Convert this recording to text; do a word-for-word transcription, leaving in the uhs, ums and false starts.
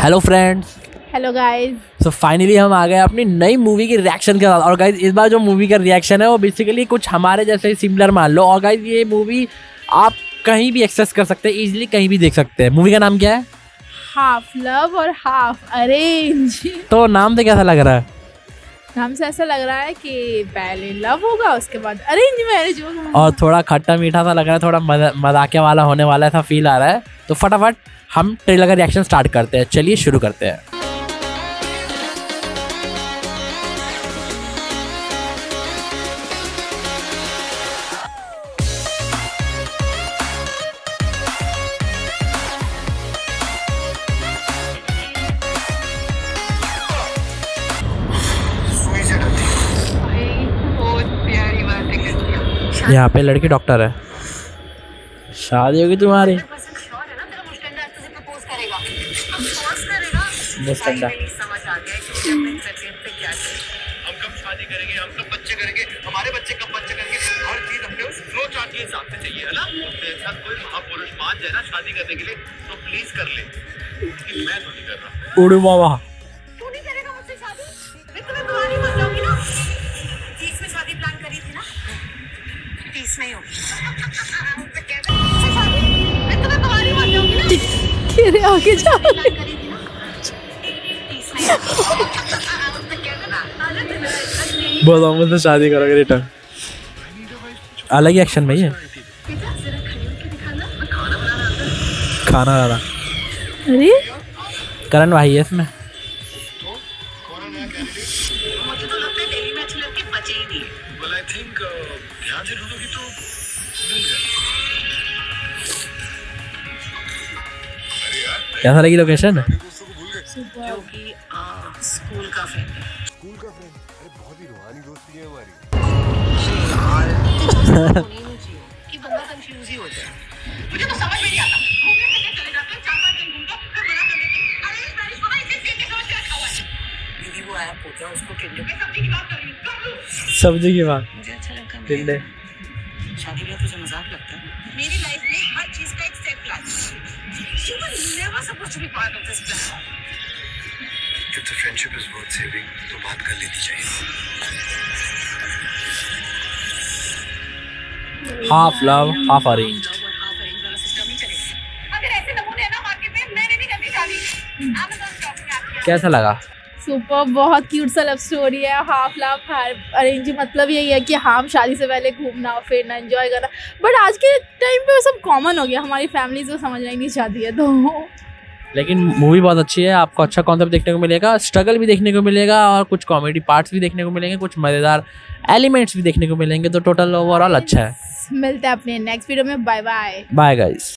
Hello friends, hello guys. So finally हम आ गए अपनी नई मूवी की रिएक्शन के साथ। और गाइस इस बार जो मूवी का रिएक्शन है वो बेसिकली कुछ हमारे जैसे ही सिमिलर मान लो। और गाइस ये मूवी आप कहीं भी एक्सेस कर सकते हैं, इजीली कहीं भी देख सकते हैं। मूवी का नाम क्या है? हाफ लव और हाफ अरेंज। तो नाम से कैसा लग रहा है? नाम से ऐसा लग रहा है कि पहले लव होगा उसके बाद अरेंज मैरिज होगा, और थोड़ा खट्टा मीठा सा लग रहा है, थोड़ा मजाकिया वाला होने वाला ऐसा फील आ रहा है। तो फटाफट हम ट्रेलर का रिएक्शन स्टार्ट करते हैं। चलिए शुरू करते हैं। यहाँ पे लड़की डॉक्टर है। शादी होगी तुम्हारी? हम कब शादी करेंगे, हम कब बच्चे करेंगे, हमारे बच्चे कब बच्चे करेंगे, हर चीज हमको फ्लो चार्ट के हिसाब से चाहिए, है ना? मेरे साथ कोई महापुरुष मान जाए ना शादी करने के लिए तो प्लीज कर ले, कि मैं तो नहीं कर रहा। उड़ू बाबा, तू नहीं करेगा मुझसे शादी? मैं तुम्हें कुंवारी मत जाऊंगी ना। तीस में शादी प्लान करी थी ना, तीस में ही होगी। मुझसे शादी, मैं तुम्हें कुंवारी मत जाऊंगी ना। तेरे आगे जा प्लान करी थी ना, तीस में ही बताओ मुझसे शादी करोगे रिटर्न? अलग ही एक्शन में ही है। खाना वाला अरे करण भाई है इसमें। मुझे तो लगता है दिल्ली में अच्छे लड़के बचे ही नहीं। Well, I think ध्यान से ढूंढोगी तो मिल जाएगा। अरे यार, कैसा लगी लोकेशन? जो कि स्कूल का फ्रेंड है। स्कूल का फ्रेंड, अरे बहुत ही रूहानी दोस्ती है हमारी। कि बंदा कंफ्यूज ही हो जाए। मुझे तो समझ में नहीं आता। घूमने फिरने चले जाते हैं, चार पांच दिन घूमते हैं, फिर मना कर देते हैं। अरे इस बारिश को ना इसे सेब के समझ के रखा हुआ है। दीदी वो ऐप होता है, उसको टिंडे में सब्जी की बात कर रही हूँ। कर लूं? सब्जी की बात। मुझे अच्छा लगता है। टिंडे शादी का तुझे मजाक लगता है? मेरी लाइफ में हर चीज का एक स्टेप प्लान है। You were never supposed to be part of this plan. If the friendship is worth saving, तो बात कर लेनी चाहिए। Half love half arrange. अगर ऐसे नमूने हैं ना मार्केट में, मैंने नहीं करनी शादी। Amazon शॉपिंग ऐप पे। कैसा लगा? सुपर, बहुत क्यूट सा लव स्टोरी है। हाफ लव हाफ अरेंज मतलब यही है कि हम शादी से पहले घूमना फिरना एंजॉय करना। बट आज के टाइम पे वो सब कॉमन हो गया, हमारी फैमिली को समझना ही नहीं चाहती है। तो लेकिन मूवी बहुत अच्छी है, आपको अच्छा कॉन्सेप्ट देखने को मिलेगा, स्ट्रगल भी देखने को मिलेगा और कुछ कॉमेडी पार्ट्स भी देखने को मिलेंगे, कुछ मज़ेदार एलिमेंट्स भी देखने को मिलेंगे। तो टोटल ओवरऑल अच्छा है। मिलते हैं अपने नेक्स्ट वीडियो में। Bye bye. Bye guys.